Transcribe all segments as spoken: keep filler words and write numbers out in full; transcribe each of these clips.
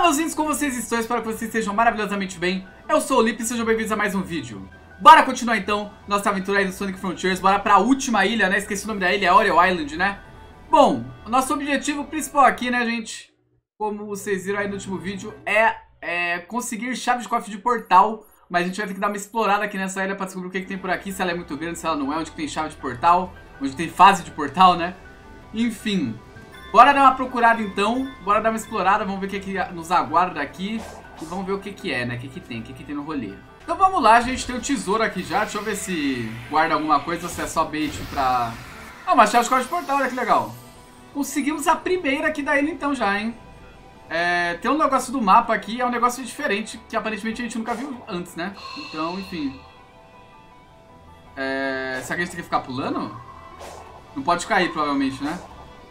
meus lindos, como vocês estão? Espero que vocês estejam maravilhosamente bem. Eu sou o Lipe e sejam bem-vindos a mais um vídeo. Bora continuar então nossa aventura aí do Sonic Frontiers. Bora pra última ilha, né? Esqueci o nome da ilha, é Oreo Island, né? Bom, o nosso objetivo principal aqui, né, gente? Como vocês viram aí no último vídeo, é, é conseguir chave de cofre de portal. Mas a gente vai ter que dar uma explorada aqui nessa ilha pra descobrir o que, que tem por aqui. Se ela é muito grande, se ela não é, onde que tem chave de portal, onde tem fase de portal, né? Enfim, bora dar uma procurada então. Bora dar uma explorada, vamos ver o que, que nos aguarda aqui. E vamos ver o que, que é, né? O que, que tem, o que, que tem no rolê. Então vamos lá, a gente tem o tesouro aqui já. Deixa eu ver se guarda alguma coisa ou se é só bait pra... Ah, uma chave de cofre de portal, olha que legal. Conseguimos a primeira aqui da ilha então já, hein? É, tem um negócio do mapa aqui, é um negócio diferente, que aparentemente a gente nunca viu antes, né? Então, enfim. É, será que a gente tem que ficar pulando? Não pode cair, provavelmente, né?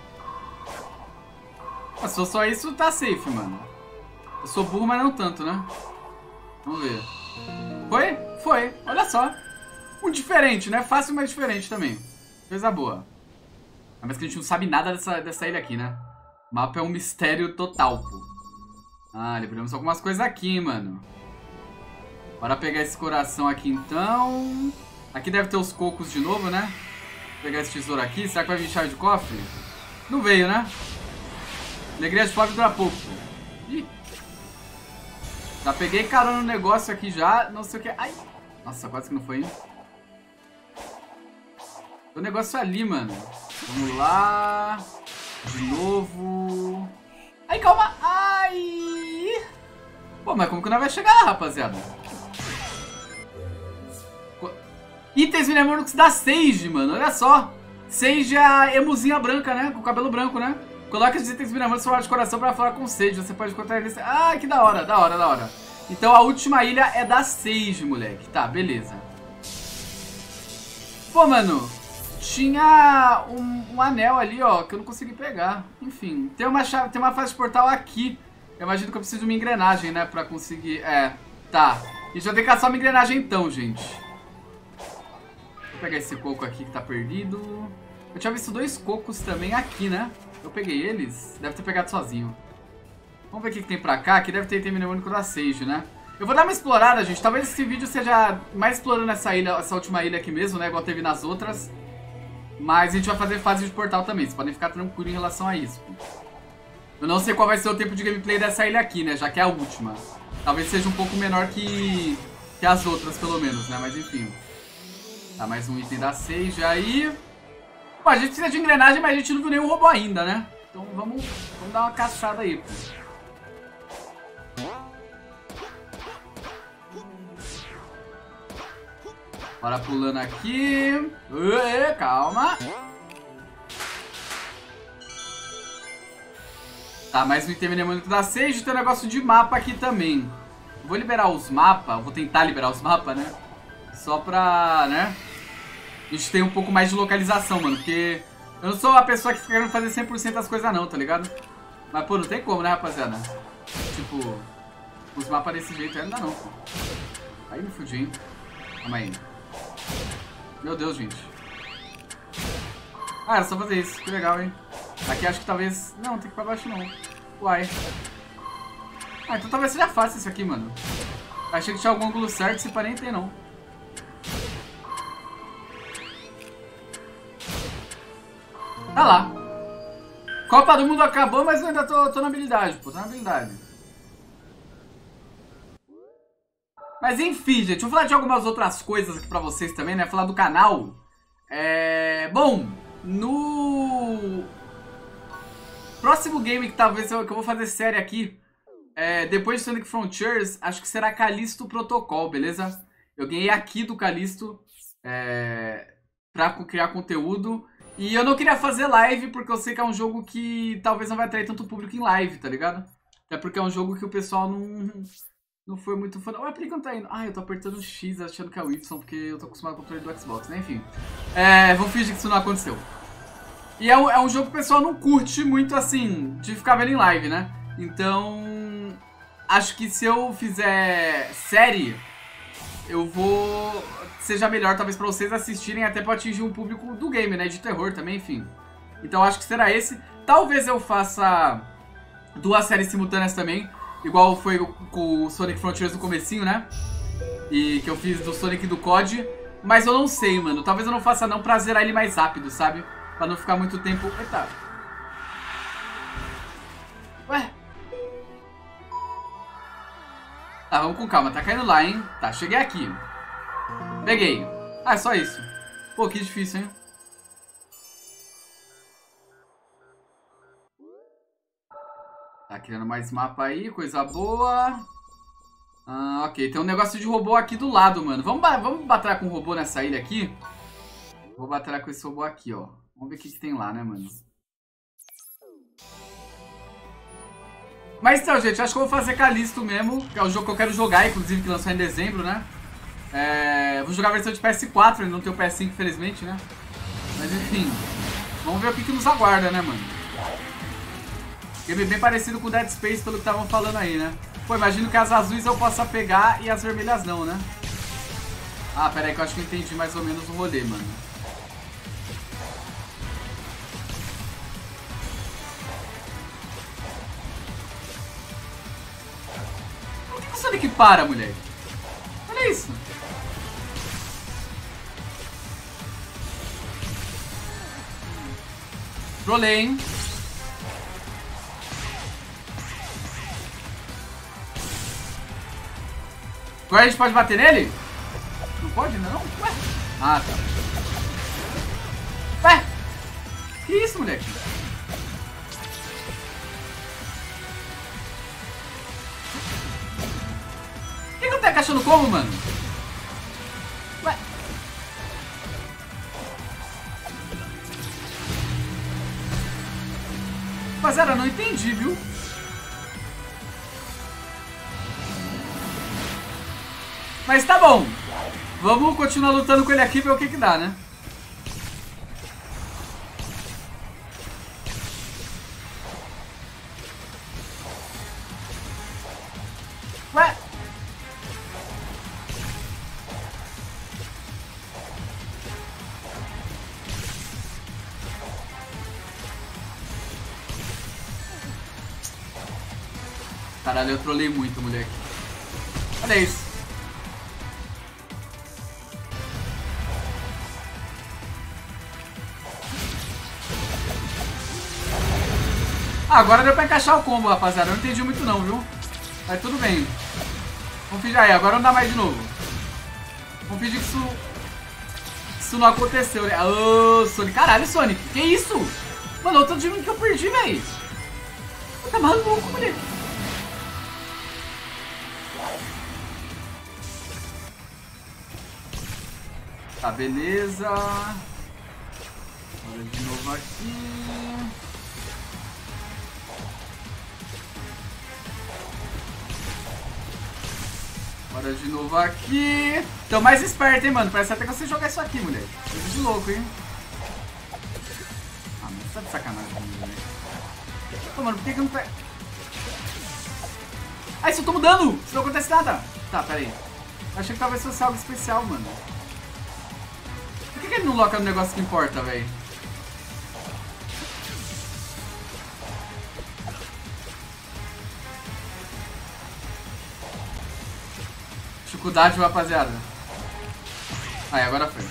Ah, se for só isso, tá safe, mano. Eu sou burro, mas não tanto, né? Vamos ver. Foi? Foi. Olha só. Um diferente, né? Fácil, mas diferente também. Coisa boa. Mas que a gente não sabe nada dessa, dessa ilha aqui, né? O mapa é um mistério total, pô. Ah, liberamos algumas coisas aqui, mano. Bora pegar esse coração aqui, então. Aqui deve ter os cocos de novo, né? Vou pegar esse tesouro aqui. Será que vai vir chave de cofre? Não veio, né? Alegria de pobre dura pouco. Ih. Já peguei carona no negócio aqui já. Não sei o que. Ai. Nossa, quase que não foi, hein? Tem um negócio ali, mano. Vamos lá. De novo. Ai, calma. Ai. Pô, mas como que nós vai chegar lá, rapaziada? Itens mnemônicos da Sage, mano. Olha só. Sage é a emuzinha branca, né? Com o cabelo branco, né? Coloque os itens mnemônicos no de coração pra falar com Sage. Você pode encontrar eles. Ah, que da hora, da hora, da hora. Então a última ilha é da Sage, moleque. Tá, beleza. Pô, mano. Tinha um, um anel ali, ó, que eu não consegui pegar. Enfim, tem uma chave, tem uma fase de portal aqui. Eu imagino que eu preciso de uma engrenagem, né, pra conseguir... É, tá. A gente vai ter que caçar uma engrenagem então, gente. Vou pegar esse coco aqui que tá perdido. Eu tinha visto dois cocos também aqui, né? Eu peguei eles. Deve ter pegado sozinho. Vamos ver o que, que tem pra cá. Aqui deve ter item mnemônico da Sage, né? Eu vou dar uma explorada, gente. Talvez esse vídeo seja mais explorando essa ilha, essa última ilha aqui mesmo, né? Igual teve nas outras. Mas a gente vai fazer fase de portal também, vocês podem ficar tranquilos em relação a isso. Eu não sei qual vai ser o tempo de gameplay dessa ilha aqui, né, já que é a última. Talvez seja um pouco menor que, que as outras, pelo menos, né, mas enfim. Tá, mais um item da Sage aí. Pô, a gente precisa de engrenagem, mas a gente não viu nenhum robô ainda, né. Então vamos, vamos dar uma caçada aí, pô. Bora pulando aqui. Ué, calma. Tá, mais um item mnemônico da Sage. Tem um negócio de mapa aqui também. Vou liberar os mapas. Vou tentar liberar os mapas, né? Só pra, né? A gente tem um pouco mais de localização, mano. Porque eu não sou a pessoa que fica querendo fazer cem por cento das coisas não, tá ligado? Mas, pô, não tem como, né, rapaziada? Tipo, os mapas desse jeito aí não dá não, pô. Aí me fudi, hein? Calma aí. Meu Deus, gente. Ah, era só fazer isso. Que legal, hein? Aqui acho que talvez... Não, tem que ir pra baixo, não. Uai. Ah, então talvez seja fácil isso aqui, mano. Achei que tinha algum ângulo certo, se para nem ter, não. Tá lá. Copa do Mundo acabou, mas eu ainda tô, tô na habilidade, pô. Tô na habilidade. Mas enfim, gente, vou falar de algumas outras coisas aqui pra vocês também, né? Falar do canal. É... Bom, no próximo game que talvez eu, que eu vou fazer série aqui, é, depois de Sonic Frontiers, acho que será Callisto Protocol, beleza? Eu ganhei aqui do Callisto é, pra criar conteúdo. E eu não queria fazer live porque eu sei que é um jogo que talvez não vai atrair tanto público em live, tá ligado? Até porque é um jogo que o pessoal não... Não foi muito fã. Ué, por que não tá indo? Ah, eu tô apertando o X achando que é o Y, porque eu tô acostumado com o controle do Xbox, né? Enfim. É, vou fingir que isso não aconteceu. E é um, é um jogo que o pessoal não curte muito, assim, de ficar vendo em live, né? Então, acho que se eu fizer série, eu vou... Seja melhor, talvez, pra vocês assistirem, até pra atingir um público do game, né? De terror também, enfim. Então, acho que será esse. Talvez eu faça duas séries simultâneas também. Igual foi com o Sonic Frontiers no comecinho, né? E que eu fiz do Sonic e do C O D. Mas eu não sei, mano. Talvez eu não faça não pra zerar ele mais rápido, sabe? Pra não ficar muito tempo... Eita. Ué? Tá, vamos com calma. Tá caindo lá, hein? Tá, cheguei aqui. Peguei. Ah, é só isso. Pô, que difícil, hein? Tá criando mais mapa aí, coisa boa. Ah, ok, tem um negócio de robô aqui do lado, mano. Vamos, vamos batalhar com um robô nessa ilha aqui? Vou batalhar com esse robô aqui, ó. Vamos ver o que, que tem lá, né, mano? Mas então, gente, acho que eu vou fazer Callisto mesmo, que é o jogo que eu quero jogar, inclusive, que lançou em dezembro, né? É... Vou jogar a versão de P S quatro, ele não tem o P S cinco, infelizmente, né? Mas enfim, vamos ver o que, que nos aguarda, né, mano? Game bem parecido com Dead Space, pelo que estavam falando aí, né? Pô, imagino que as azuis eu possa pegar e as vermelhas não, né? Ah, pera aí que eu acho que eu entendi mais ou menos o rolê, mano. Por que, que o Sonic para, moleque? Olha isso. Trolei, hein? Agora a gente pode bater nele? Não pode, não? Ué? Ah, tá. Ué? Que isso, moleque? Por que que não tá encaixando como, mano? Ué? Rapaziada, eu não entendi, viu? Mas tá bom. Vamos continuar lutando com ele aqui e ver o que que dá, né? Ué? Caralho, eu trolei muito, moleque. Olha isso. Ah, agora deu pra encaixar o combo, rapaziada. Eu não entendi muito não, viu? Mas tudo bem. Vamos fingir aí, agora não dá mais de novo. Vamos fingir que isso... Isso não aconteceu, né? Ô, Sonic. Caralho, Sonic. Que isso? Mano, eu tô dizendo que eu perdi, velho. Tá maluco, moleque. Tá, beleza. Bora de novo aqui. Bora de novo aqui. Tô mais esperto, hein, mano. Parece até que você jogar isso aqui, moleque. Coisa de louco, hein. Ah, mas tá de sacanagem comigo, moleque. Pô, mano, por que que eu não pego? Ah, isso eu tô mudando. Isso não acontece nada. Tá, pera aí. Achei que talvez fosse algo especial, mano. Por que que ele não loca no negócio que importa, velho? Dificuldade, rapaziada. Aí, agora foi.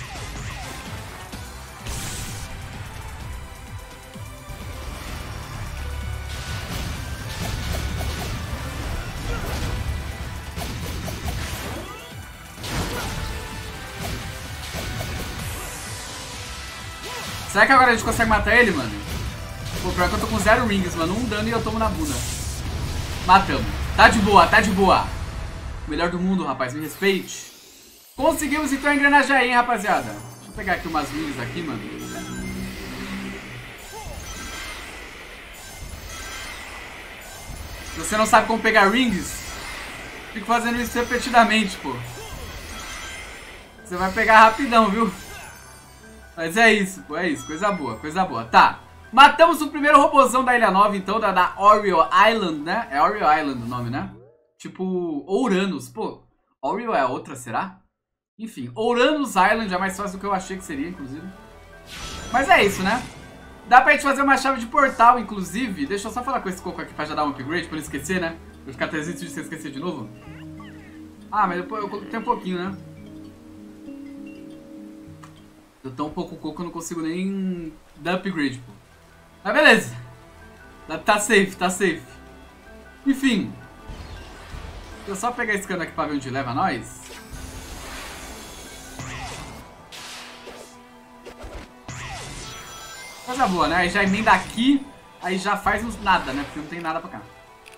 Será que agora a gente consegue matar ele, mano? Pô, pior que eu tô com zero rings, mano. Um dano e eu tomo na bunda. Matamos. Tá de boa, tá de boa. Melhor do mundo, rapaz, me respeite. Conseguimos então engrenar aí, hein, rapaziada. Deixa eu pegar aqui umas rings aqui, mano. Se você não sabe como pegar rings, fico fazendo isso repetidamente, pô. Você vai pegar rapidão, viu? Mas é isso, pô, é isso. Coisa boa, coisa boa. Tá. Matamos o primeiro robôzão da Ilha nova, então, da, da Oreo Island, né? É Oreo Island o nome, né? Tipo, Ouranus. Pô, Oreo é a outra, será? Enfim, Ouranus Island é mais fácil do que eu achei que seria, inclusive. Mas é isso, né? Dá pra gente fazer uma chave de portal, inclusive. Deixa eu só falar com esse coco aqui pra já dar um upgrade, pra não esquecer, né? Vai ficar trezentos vídeos sem esquecer de novo? Ah, mas depois eu tenho um pouquinho, né? Eu tô um pouco coco, eu não consigo nem dar upgrade, pô. Mas beleza. Tá safe, tá safe. Enfim. Deixa eu só pegar esse cano aqui pra ver onde leva nós. Coisa boa, né? Aí já emenda aqui, aí já faz uns nada, né? Porque não tem nada pra cá.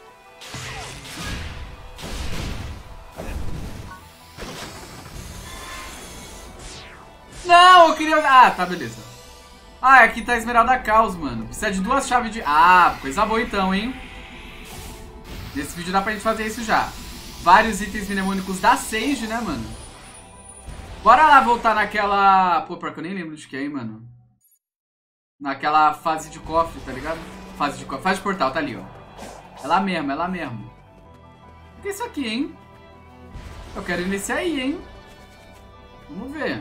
Não, eu queria... Ah, tá, beleza. Ah, aqui tá a Esmeralda Caos, mano. Precisa de duas chaves de... Ah, coisa boa então, hein? Nesse vídeo dá pra gente fazer isso já. Vários itens mnemônicos da Sage, né, mano? Bora lá voltar naquela... Pô, pior que eu nem lembro de que é, hein, mano. Naquela fase de cofre, tá ligado? Fase de cofre. Fase de portal, tá ali, ó. É lá mesmo, é lá mesmo. O que é isso aqui, hein? Eu quero ir nesse aí, hein? Vamos ver.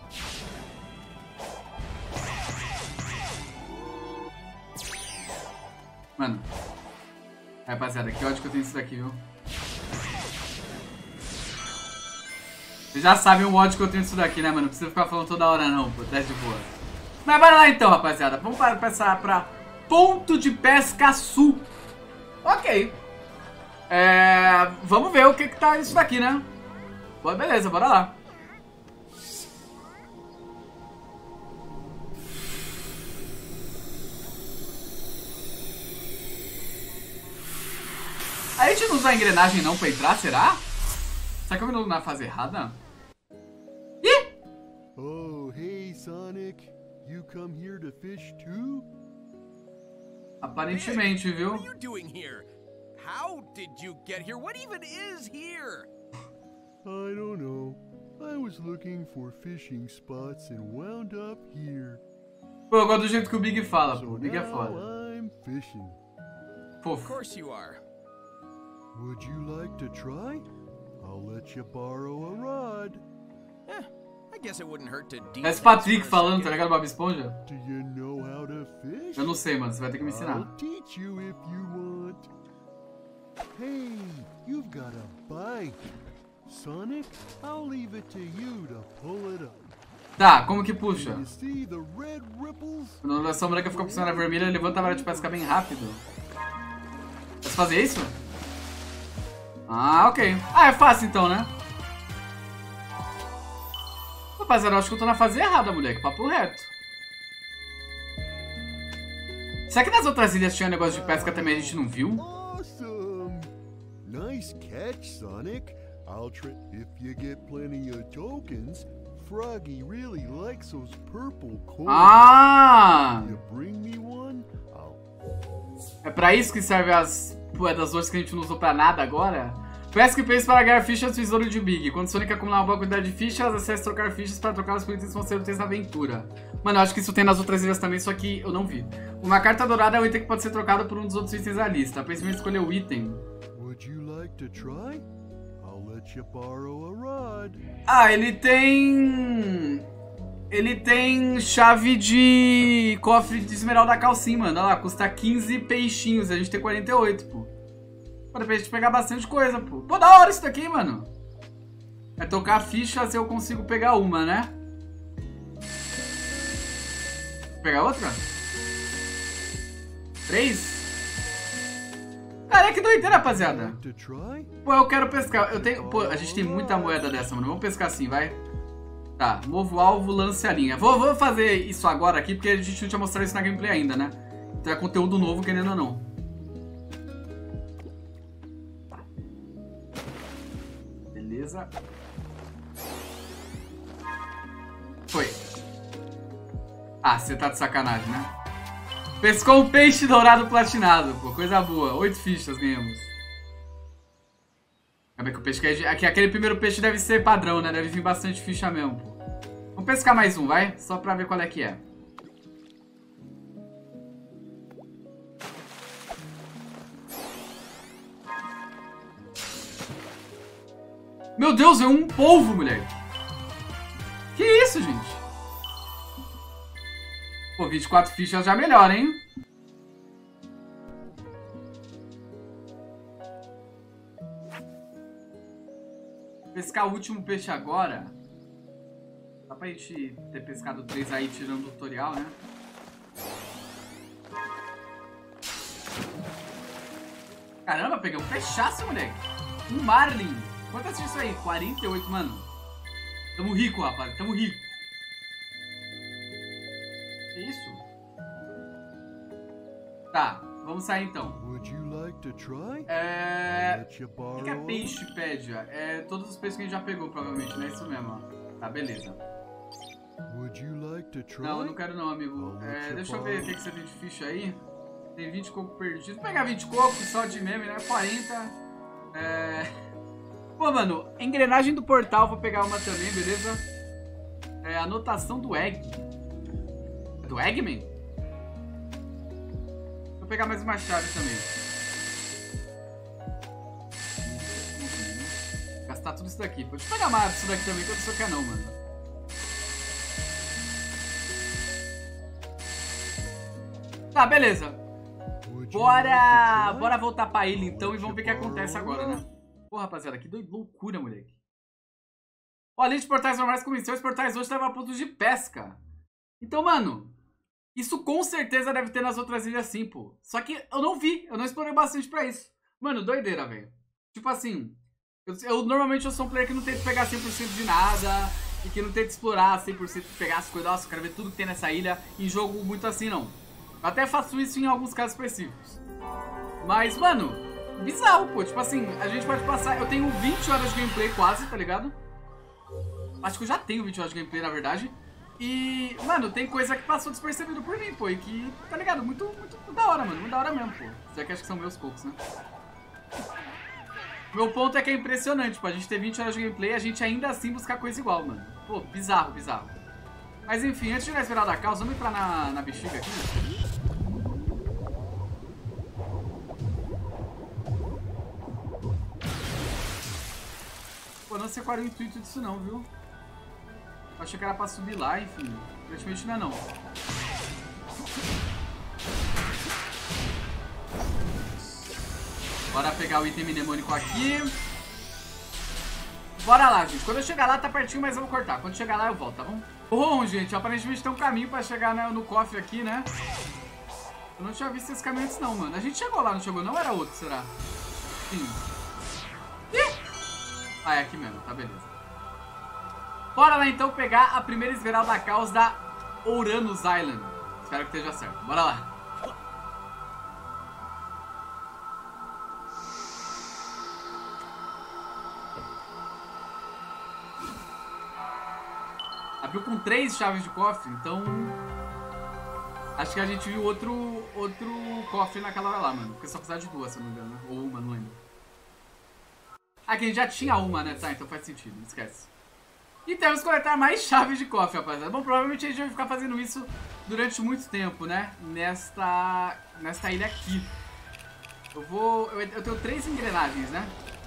Mano. Rapaziada, que ódio que eu tenho isso daqui, viu? Vocês já sabem o ódio que eu tenho disso daqui, né, mano? Não precisa ficar falando toda hora, não, pô. Teste de boa. Mas bora lá então, rapaziada. Vamos para passar pra Ponto de Pesca Sul. Ok. É... Vamos ver o que que tá isso daqui, né? Boa, beleza, bora lá. A gente não usa a engrenagem não pra entrar, será? Será que eu vim na fase errada? Ih! Oh, hey Sonic. You come here to fish too? Aparentemente, viu? What are you doing here? How did you get here? What even is here? I don't know. I was looking for fishing spots and wound up here. Pô, eu gosto do jeito que o Big fala, pô. So O Big é now foda. I'm fishing. Of Fofo. course you are. Would you like to try? I'll let you borrow a rod. Eh, I guess it wouldn't hurt to deep Esse Patrick falando, tá ligado, Bob Esponja? Do you know how to fish? Eu não sei, mano. Você vai ter que me ensinar. I'll teach you if you want. Hey, you've got a bite. Sonic, I'll leave it to you to pull it up. Tá, como que puxa? You see the red ripples? Quando a sombra que fica funcionando a vermelha, levanta a vara de pesca bem rápido. Posso fazer isso? Ah, ok. Ah, é fácil então, né? Rapaziada, eu acho que eu tô na fase errada, moleque. Papo reto. Será que nas outras ilhas tinha um negócio de pesca também e a gente não viu? Awesome! Nice catch, Sonic. I'll try if you get plenty of tokens. Froggy really likes those purple coins. Ah! You bring me one? I'll... É pra isso que serve as moedas doces que a gente não usou pra nada agora? Pesca e peixe para ganhar fichas do tesouro de Big. Quando Sonic acumular uma boa quantidade de fichas, acesse trocar fichas para trocá-las por itens que vão ser úteis na aventura. Mano, eu acho que isso tem nas outras ilhas também, só que eu não vi. Uma carta dourada é um item que pode ser trocado por um dos outros itens da lista. Pense em escolher o item. Would you like to try? I'll let you borrow a rod. Ah, ele tem... Ele tem chave de cofre de Esmeralda Calcim, mano. Olha lá, custa quinze peixinhos. A gente tem quarenta e oito, pô. Pra gente pegar bastante coisa, pô. Pô, da hora isso daqui, mano. É tocar fichas e eu consigo pegar uma, né? Vou pegar outra? Três? Cara, que doideira, rapaziada. Like to try? Pô, eu quero pescar. Eu tenho... Pô, a gente tem muita moeda dessa, mano. Vamos pescar assim, vai. Tá, mova o alvo, lance a linha. Vou, vou fazer isso agora aqui, porque a gente não tinha mostrado isso na gameplay ainda, né? Então é conteúdo novo, querendo ou não. Beleza. Foi. Ah, você tá de sacanagem, né? Pescou um peixe dourado platinado, pô. Coisa boa. Oito fichas ganhamos. Acaba que o peixe que aqui, aquele primeiro peixe deve ser padrão, né? Deve vir bastante ficha mesmo, pô. Vamos pescar mais um, vai? Só pra ver qual é que é. Meu Deus, é um polvo, moleque. Que isso, gente? Pô, vinte e quatro fichas já melhora, hein? pescar o último peixe agora. Dá pra gente ter pescado três aí tirando o tutorial, né? Caramba, peguei um peixaço, moleque. Um marlin. Quanto é isso aí? quarenta e oito, mano. Tamo rico, rapaz. Tamo rico. Que isso? Tá, vamos sair então. Would you like to try? É... Let you O borrow que, que é 'em? peixepédia? É todos os peixes que a gente já pegou, provavelmente, não é isso mesmo, ó. Tá, beleza. Would you like to try? Não, eu não quero não, amigo. É, deixa eu ver o que, que você tem de ficha aí. Tem vinte coco perdido. Vou pegar vinte coco só de meme, né? quarenta. É... Pô, mano, engrenagem do portal, vou pegar uma também, beleza? É, anotação do Egg. É do Eggman? Vou pegar mais uma chave também. Gastar tudo isso daqui. Pode pegar mais isso daqui também, que eu não sei o que é não, mano. Tá, beleza. Bora, bora voltar pra ilha então e vamos ver o que acontece agora, né? Pô, rapaziada, que doido, loucura, moleque. Ó, além de portais normais com missões, os portais hoje levam a pontos de pesca. Então, mano, isso com certeza deve ter nas outras ilhas sim, pô. Só que eu não vi, eu não explorei bastante pra isso. Mano, doideira, velho. Tipo assim, eu, eu normalmente eu sou um player que não tenta pegar cem por cento de nada e que não tenta explorar cem por cento, pegar as coisas. Nossa, eu quero ver tudo que tem nessa ilha em jogo muito assim, não. Eu até faço isso em alguns casos específicos. Mas, mano, bizarro, pô. Tipo assim, a gente pode passar... Eu tenho vinte horas de gameplay quase, tá ligado? Acho que eu já tenho vinte horas de gameplay, na verdade. E, mano, tem coisa que passou despercebido por mim, pô. E que, tá ligado? Muito, muito, muito da hora, mano. Muito da hora mesmo, pô. Já que acho que são meus cocos, né? Meu ponto é que é impressionante, pô. A gente ter vinte horas de gameplay e a gente ainda assim buscar coisa igual, mano. Pô, bizarro, bizarro. Mas enfim, antes de nós virar da calça, vamos entrar na, na bexiga aqui, né? Pô, não sei qual era o intuito disso não, viu? Eu achei que era pra subir lá, enfim. Praticamente não é não. Bora pegar o item mnemônico aqui. Bora lá, gente. Quando eu chegar lá tá pertinho, mas eu vou cortar. Quando chegar lá eu volto, tá bom? Bom, gente, aparentemente tem um caminho pra chegar né, no cofre aqui, né? Eu não tinha visto esse caminho antes não, mano. A gente chegou lá, não chegou não? Era outro, será? Sim. Ih! Ah, é aqui mesmo, tá beleza. Bora lá então pegar a primeira esmeralda caos da Uranus Island. Espero que esteja certo. Bora lá. Abriu com três chaves de cofre, então... Acho que a gente viu outro, outro cofre naquela hora lá, mano. Porque só precisava de duas, se eu não me engano, né? Ou uma, não lembro. Ah, que a gente já tinha uma, né? Tá, então faz sentido, não esquece. E temos que coletar mais chaves de cofre, rapaziada. Bom, provavelmente a gente vai ficar fazendo isso durante muito tempo, né? Nesta, nesta ilha aqui. Eu vou... Eu, eu tenho três engrenagens, né?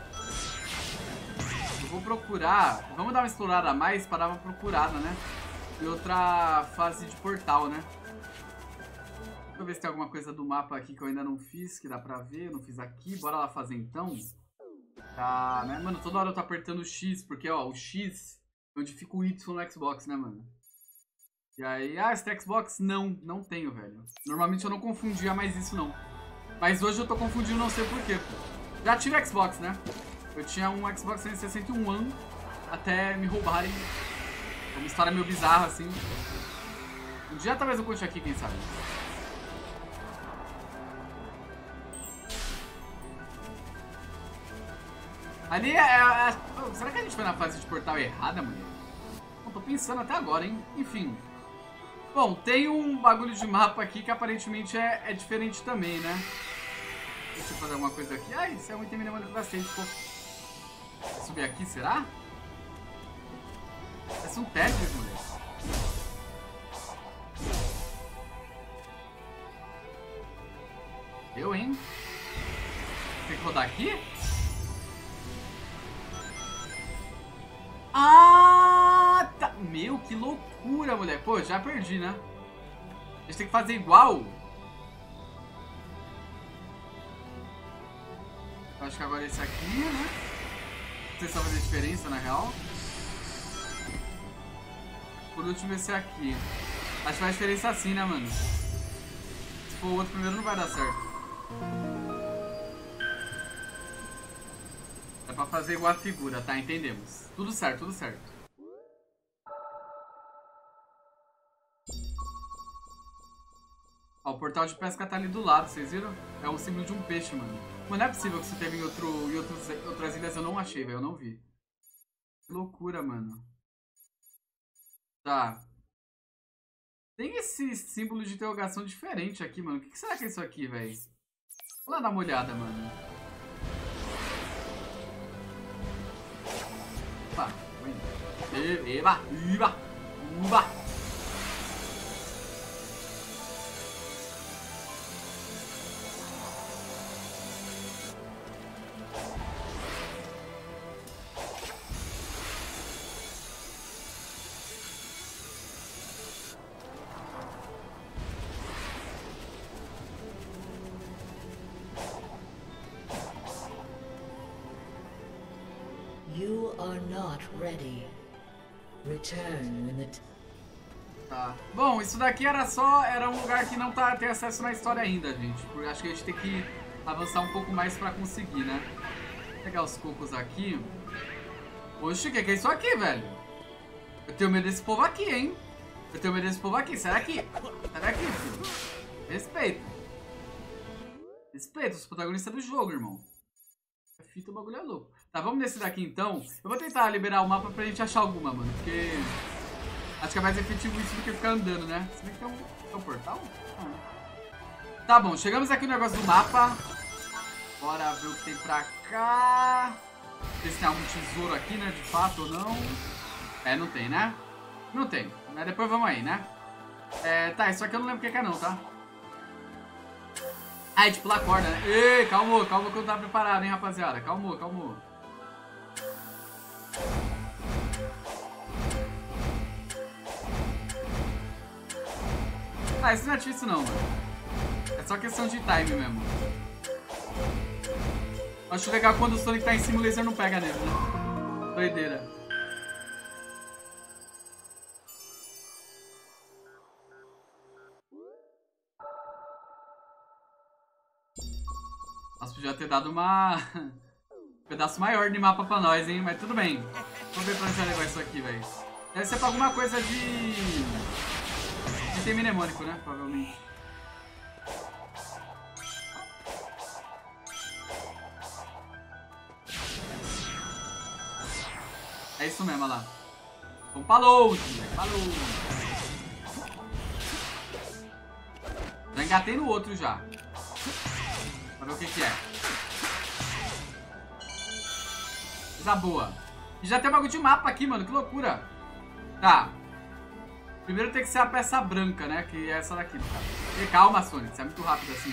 Eu vou procurar... Vamos dar uma explorada a mais para dar uma procurada, né? E outra fase de portal, né? Deixa eu ver se tem alguma coisa do mapa aqui que eu ainda não fiz, que dá pra ver. Eu não fiz aqui. Bora lá fazer então. Tá, né? Mano, toda hora eu tô apertando o X, porque, ó, o X é onde fica o Y no Xbox, né, mano? E aí, ah, esse Xbox? Não, não tenho, velho. Normalmente eu não confundia mais isso, não. Mas hoje eu tô confundindo, não sei porquê, pô. Já tive Xbox, né? Eu tinha um Xbox trezentos e sessenta e um One até me roubarem. É uma história meio bizarra, assim. Um dia talvez eu conte aqui, quem sabe. Ali é, é, é... Será que a gente foi na fase de portal errada, mulher? Não tô pensando até agora, hein? Enfim. Bom, tem um bagulho de mapa aqui que aparentemente é, é diferente também, né? Deixa eu fazer alguma coisa aqui. Ah, isso é um item mnemônico bastante, pô. Vou subir aqui, será? Parece um Tetris, mulher. Eu, hein? Tem que rodar aqui? Ah, tá. Meu, que loucura, mulher. Pô, já perdi, né? A gente tem que fazer igual. Eu acho que agora esse aqui, né? Não sei se vai fazer diferença, na real. Por último, esse aqui. Acho que faz diferença assim, né, mano? Se for o outro primeiro, não vai dar certo. É pra fazer igual a figura, tá? Entendemos. Tudo certo, tudo certo. Ó, o portal de pesca tá ali do lado, vocês viram? É o símbolo de um peixe, mano. Mano, não é possível que isso teve em, outro, em outros, outras ilhas, eu não achei, velho. Eu não vi. Que loucura, mano. Tá. Tem esse símbolo de interrogação diferente aqui, mano. O que será que é isso aqui, velho? Vou lá dar uma olhada, mano. Opa, vem. Eba, eba, uba. You are not ready. Return when the Tá. Bom, isso daqui era só... Era um lugar que não tá, tem acesso na história ainda, gente. Porque acho que a gente tem que avançar um pouco mais pra conseguir, né? Vou pegar os cocos aqui. Oxe, o que, que é isso aqui, velho? Eu tenho medo desse povo aqui, hein? Eu tenho medo desse povo aqui. Sai daqui. Sai daqui, filho. Respeita. Respeita os protagonistas do jogo, irmão. A fita, o bagulho é louco. Tá, vamos nesse daqui, então. Eu vou tentar liberar o mapa pra gente achar alguma, mano. Porque... acho que é mais efetivo isso do que ficar andando, né? Se bem que tem um, tem um portal? Ah. Tá bom, chegamos aqui no negócio do mapa. Bora ver o que tem pra cá. Ver se tem algum tesouro aqui, né? De fato ou não. É, não tem, né? Não tem. Mas depois vamos aí, né? É, tá, isso aqui eu não lembro o que é não, tá? Ah, é de pular corda, né? Ei, calma, calma que eu não tava preparado, hein, rapaziada. Calma, calma. Ah, isso não é difícil não, mano. É só questão de time mesmo. Acho legal quando o Sonic tá em cima, o laser não pega nele, né? Doideira. Nossa, podia ter dado uma... um pedaço maior de mapa pra nós, hein? Mas tudo bem. Vamos ver pra onde vai levar isso aqui, velho. Deve ser pra alguma coisa de... tem mnemônico, né? Provavelmente. É isso mesmo, olha lá. Vamos pra longe, velho. Pra longe. Já engatei no outro já. Pra ver o que que é. Coisa boa. E já tem um bagulho de mapa aqui, mano. Que loucura. Tá. Primeiro tem que ser a peça branca, né? Que é essa daqui, cara. E calma, Sonic. Você é muito rápido assim.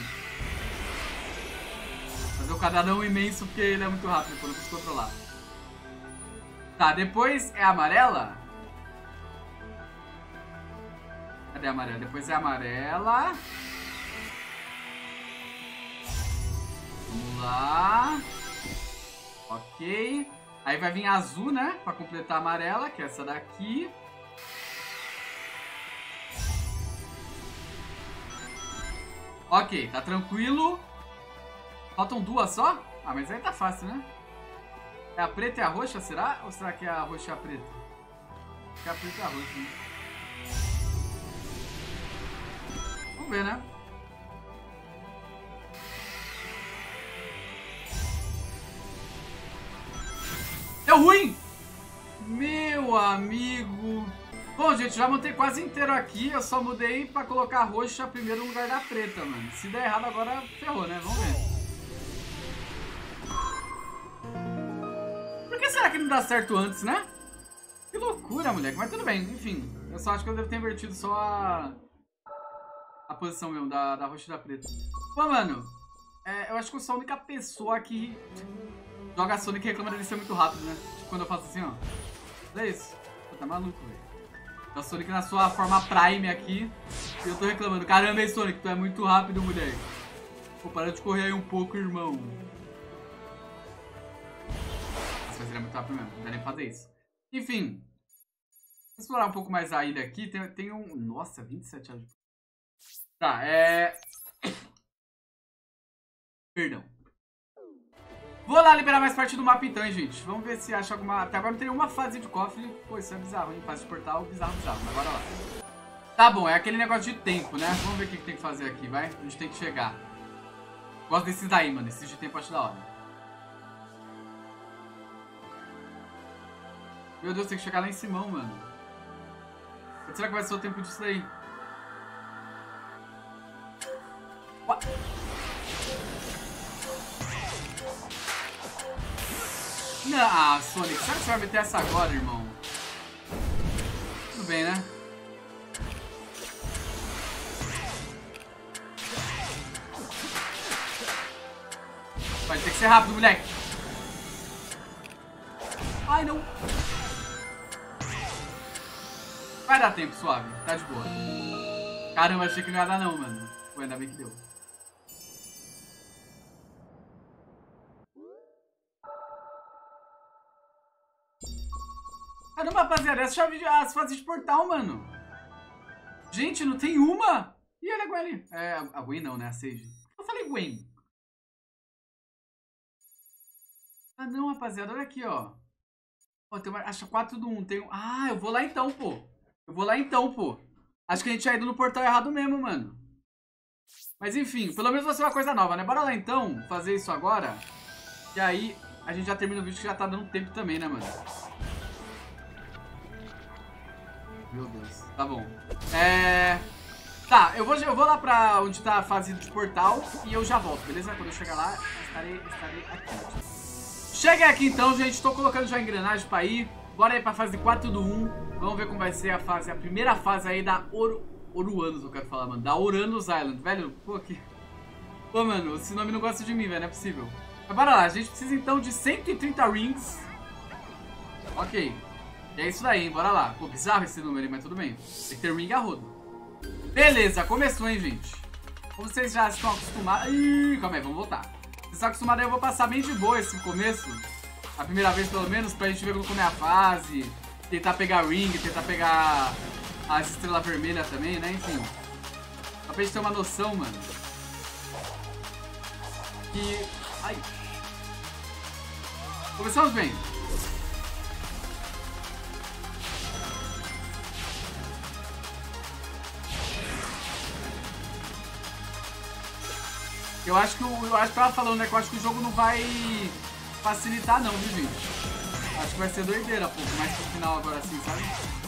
Fazer o quadradão imenso porque ele é muito rápido. Quando eu preciso controlar. Tá, depois é a amarela. Cadê a amarela? Depois é a amarela. Vamos lá. Ok. Aí vai vir a azul, né? Pra completar a amarela, que é essa daqui. Ok, tá tranquilo. Faltam duas só? Ah, mas aí tá fácil, né? É a preta e a roxa, será? Ou será que é a roxa e a preta? Acho que é a preta e a roxa, né? Vamos ver, né? Deu ruim! Meu amigo... Bom, gente, já montei quase inteiro aqui. Eu só mudei pra colocar a roxa primeiro no lugar da preta, mano. Se der errado agora, ferrou, né? Vamos ver. Por que será que não dá certo antes, né? Que loucura, moleque. Mas tudo bem, enfim. Eu só acho que eu devo ter invertido só a... a posição mesmo da, da roxa e da preta. Pô, mano. É, eu acho que eu sou a única pessoa que joga Sonic e reclama dele ser muito rápido, né? Tipo, quando eu faço assim, ó. Olha isso. Pô, tá maluco, velho. O Sonic na sua forma Prime aqui. E eu tô reclamando. Caramba, hein, Sonic, tu é muito rápido, moleque. Pô, para de correr aí um pouco, irmão. Nossa, mas ele é muito rápido mesmo. Não dá nem pra fazer isso. Enfim. Vou explorar um pouco mais a ilha aqui. Tem, tem um... Nossa, vinte e sete anos. Tá, é... Perdão. Vou lá liberar mais parte do mapa então, hein, gente. Vamos ver se acha alguma... Até agora não tem uma fase de cofre. Pô, isso é bizarro, hein? Fase de portal, bizarro, bizarro. Mas bora lá. Tá bom, é aquele negócio de tempo, né? Vamos ver o que tem que fazer aqui, vai? A gente tem que chegar. Gosto desses daí, mano. Esses de tempo acho da hora. Meu Deus, tem que chegar lá em cima, mano. Será que vai ser o tempo disso daí? What? Não, ah, Sonic, será que você vai meter essa agora, irmão? Tudo bem, né? Vai ter que ser rápido, moleque. Ai, não. Vai dar tempo, suave. Tá de boa. Caramba, achei que não ia dar não, mano. Pô, ainda bem que deu. Caramba, rapaziada, essa chave de as fases de portal, mano. Gente, não tem uma? Ih, olha a Gwen ali. É, a Gwen não, né? A Sage. Eu falei Gwen. Ah, não, rapaziada, olha aqui, ó. Ó, tem uma... Acho quatro do um. Tem um... Ah, eu vou lá então, pô. Eu vou lá então, pô. Acho que a gente tinha ido no portal errado mesmo, mano. Mas enfim, pelo menos vai ser uma coisa nova, né? Bora lá então, fazer isso agora. E aí, a gente já termina o vídeo que já tá dando tempo também, né, mano? Meu Deus. Tá bom. É... Tá, eu vou, eu vou lá pra onde tá a fase de portal e eu já volto, beleza? Quando eu chegar lá, estarei, estarei aqui. Cheguei aqui então, gente. Tô colocando já a engrenagem pra ir. Bora aí pra fase quatro do um. Vamos ver como vai ser a fase, a primeira fase aí da Oru... Oruanos, eu quero falar, mano. Da Oruanos Island. Velho, pô, que... Pô, mano, esse nome não gosta de mim, velho. Não é possível. Mas bora lá. A gente precisa então de cento e trinta rings. Ok. E é isso daí, hein? Bora lá. Pô, bizarro esse número aí, mas tudo bem. Tem que ter ring a rodo. Beleza, começou, hein, gente. Como vocês já estão acostumados... Ih, calma aí, vamos voltar. Vocês estão acostumados aí, eu vou passar bem de boa esse começo. A primeira vez, pelo menos, pra gente ver como é a fase. Tentar pegar ring, tentar pegar as estrelas vermelhas também, né? Enfim. Só pra gente ter uma noção, mano. Que... Ai. Começamos bem. Eu acho que o, eu acho que ela falando, né? Que eu acho que o jogo não vai facilitar não, viu, gente? Acho que vai ser doideira, pô. Mais pro final agora assim, sabe?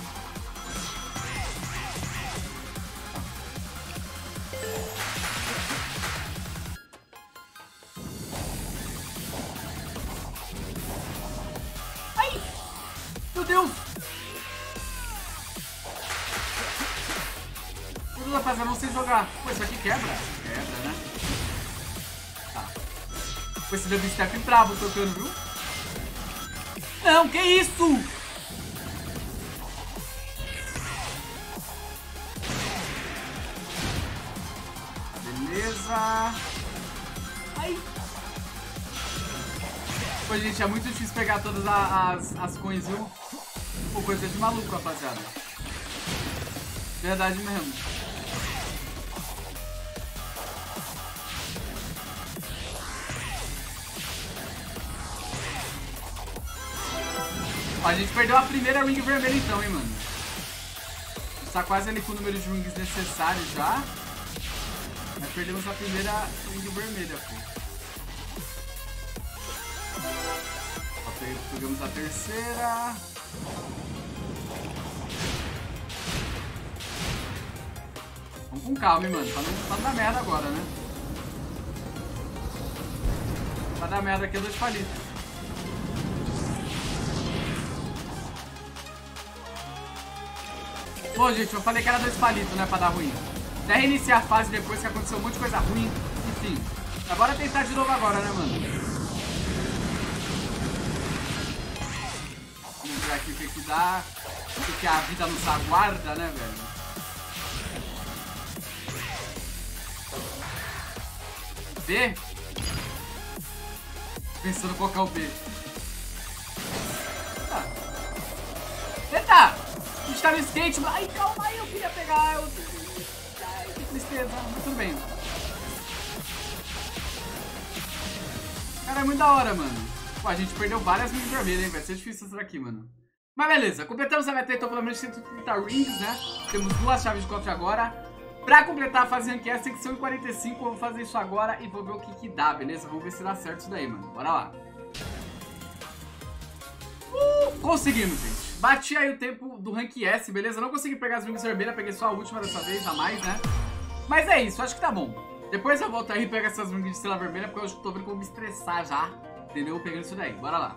Ai! Meu Deus! Meu Deus, rapaz, eu não sei jogar. Pô, isso aqui quebra? Quebra, né? Pô, esse double step bravo tocando, viu? Não, que isso? Beleza. Ai. Pô, gente, é muito difícil pegar todas as, as coins, viu? Pô, coisa de maluco, rapaziada. Verdade mesmo. Ó, a gente perdeu a primeira ring vermelha então, hein, mano. A gente tá quase ali com o número de rings necessário já. Mas perdemos a primeira ring vermelha, pô. Ó, pegamos a terceira. Vamos com calma, hein, mano. Pra não, pra não dar merda agora, né? Pra dar merda aqui é dois palitos. Bom, gente, eu falei que era dois palitos, né, pra dar ruim. Até reiniciar a fase depois que aconteceu um monte de coisa ruim. Enfim, agora tentar de novo agora, né, mano? Vamos ver aqui o que que dá. O que que a vida nos aguarda, né, velho? B? Pensando qual que é o B. tá no skate, mano. Ai, calma aí, eu queria pegar. Eu... Ai, que tristeza. Mas tudo bem. Cara, é muito da hora, mano. Pô, a gente perdeu várias mini vermelhas, hein? Vai ser difícil isso daqui, mano. Mas beleza, completamos a meta, então pelo menos cento e trinta rings, né? Temos duas chaves de cofre agora. Pra completar a fase ranqueada tem que ser um e quarenta e cinco. Eu vou fazer isso agora e vou ver o que que dá, beleza? Vamos ver se dá certo isso daí, mano. Bora lá. Uh, conseguimos, gente. Bati aí o tempo do rank S, beleza? Não consegui pegar as rings vermelhas, peguei só a última dessa vez, a mais, né? Mas é isso, acho que tá bom. Depois eu volto aí e pego essas rings de estrela vermelha, porque eu acho que tô vendo que eu vou me estressar já. Entendeu? Pegando isso daí. Bora lá.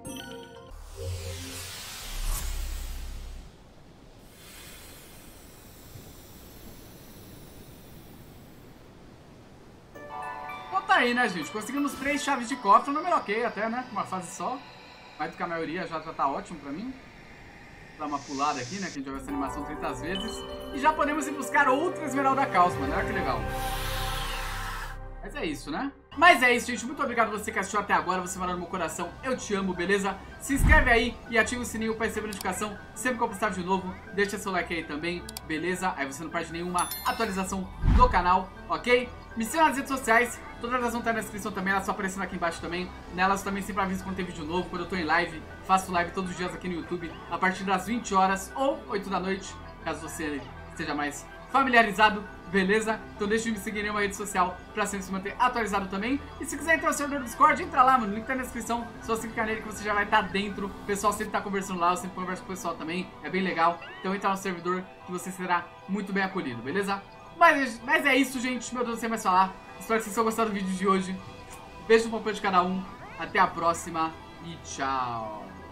Então tá aí, né, gente? Conseguimos três chaves de cofre. Um número ok até, né? Uma fase só. Mais do que a maioria, já, já tá ótimo pra mim. Vou dar uma pulada aqui, né? Que a gente já viu essa animação trinta vezes. E já podemos ir buscar outra Esmeralda Caos, mano. Olha que legal. Mas é isso, né? Mas é isso, gente. Muito obrigado a você que assistiu até agora. Você mora no meu coração. Eu te amo, beleza? Se inscreve aí e ativa o sininho para receber notificação sempre que eu postar de novo. Deixa seu like aí também, beleza? Aí você não perde nenhuma atualização do canal, ok? Me siga nas redes sociais. Todas elas vão estar na descrição também. Elas estão aparecendo aqui embaixo também. Nelas também sempre aviso quando tem vídeo novo. Quando eu tô em live, faço live todos os dias aqui no YouTube. A partir das vinte horas ou oito da noite. Caso você esteja mais familiarizado, beleza? Então deixa de me seguir em uma rede social pra sempre se manter atualizado também. E se quiser entrar no servidor do Discord, entra lá, mano. O link tá na descrição. Só você clicar nele que você já vai estar dentro. O pessoal sempre tá conversando lá, eu sempre converso com o pessoal também. É bem legal. Então entra no servidor que você será muito bem acolhido, beleza? Mas, mas é isso, gente. Meu Deus, não sei mais falar. Espero que vocês tenham gostado do vídeo de hoje. Beijo no popô de cada um. Até a próxima e tchau.